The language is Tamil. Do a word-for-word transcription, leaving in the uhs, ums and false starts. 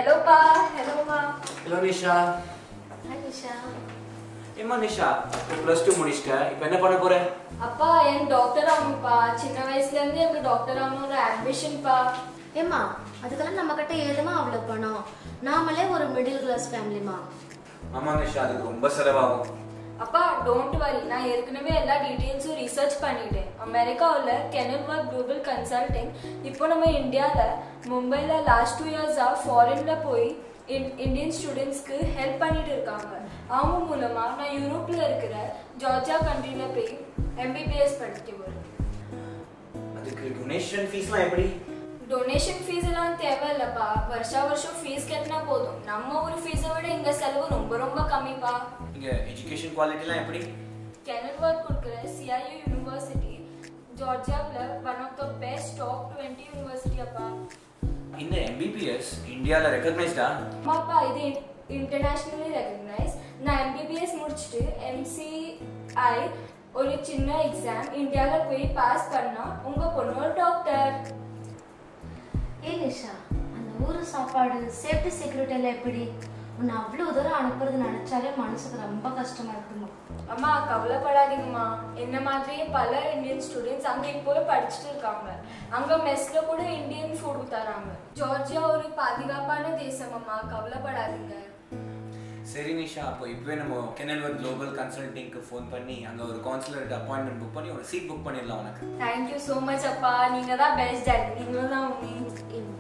Hello pa. Hello ma. Hello Nisha. Hi Nisha. Emma Nisha, plus two முடிச்சிட்ட. இப்போ என்ன பண்ண போற? அப்பா என் டாக்டர் ஆகணும் பா. சின்ன வயசுல இருந்து எனக்கு டாக்டர் ஆகணும்னு ஆம்பிஷன் பா. ஏம்மா அதுக்கெல்லாம் நம்ம கிட்ட ஏதுமா அவ்வளவு பணம்? நாமளே ஒரு மிடில் கிளாஸ் ஃபேமிலிமா. ஆமா நிஷா, அதுக்கு ரொம்ப செலவாகும். அப்பா டோன்ட் வரி, நான் ஏற்கனவே எல்லா டீடைல்ஸும் ரிசர்ச் பண்ணிட்டேன். அமெரிக்காவில் கெனில்வர்த் குளோபல் கன்சல்டிங் இப்போ நம்ம இந்தியாவில் மும்பையில் லாஸ்ட் டூ இயர்ஸாக ஃபாரினில் போய் இந்தியன் ஸ்டூடெண்ட்ஸ்க்கு ஹெல்ப் பண்ணிட்டு இருக்காங்க. அவங்க மூலமாக நான் யூரோப்பில் இருக்கிற ஜார்ஜியா கண்ட்ரியில் போய் எம்பிபிஎஸ் படிக்க வரும். அதுக்கு டொனேஷன் ஃபீஸ்லாம் எப்படி? டொனேஷன் ஃபீஸ் எல்லாம் தேவையில்லப்பா. வருஷா வருஷம் ஃபீஸ் கட்டினா போதும். நம்ம ஒரு ஃபீஸை விட இங்கே செலவு ரொம்ப ரொம்ப கம்மிப்பா. இங்கே எஜுகேஷன் குவாலிட்டிலாம் எப்படி? கெனில்வர்த் கொடுக்குற சிஐயு யூனிவர்சிட்டி ஜார்ஜியாவில் one of the best top twenty university அப்பா. இந்த எம்பிபிஎஸ் இந்தியாவில் ரெகக்னைஸ்டா? ஆமாப்பா, இது இன்டர்நேஷ்னலி ரெகக்னைஸ். நான் எம்பிபிஎஸ் முடிச்சுட்டு எம்சிஐ ஒரு சின்ன எக்ஸாம் இந்தியாவில் போய் பாஸ் பண்ணா உங்கள் பொண்ணு ஒரு டாக்டர். ஏ நிஷா, அந்த ஊர் சாப்பாடு சேஃப்டி செக்யூரிட்டி எல்லாம் எப்படி? உன்னை அவ்வளோ தூரம் அனுப்புறது நினைச்சாலே மனசுக்கு ரொம்ப கஷ்டமா இருக்குமா? அம்மா கவலைப்படாதீங்கம்மா, என்ன மாதிரியே பல இந்தியன் ஸ்டூடெண்ட்ஸ் அங்கே இப்போ படிச்சுட்டு இருக்காங்க. அங்கே மெஸ்ல கூட இந்தியன் ஃபுட் தராங்க. ஜார்ஜியா ஒரு பாதுகாப்பான தேசம் அம்மா, கவலைப்படாதீங்க. சரி நிஷா, அப்போ இப்போவே நம்ம கெனில்வர்த் குளோபல் கன்சல்டிங்க்கு ஃபோன் பண்ணி அங்கே ஒரு கவுன்சிலர்கிட்ட அப்பாயின்மெண்ட் புக் பண்ணி ஒரு சீட் புக் பண்ணிடலாம் உனக்கு. தேங்க்யூ ஸோ மச் அப்பா, நீங்கள் தான் பெஸ்ட் டாடி. நீங்களும் தான் உண்மை.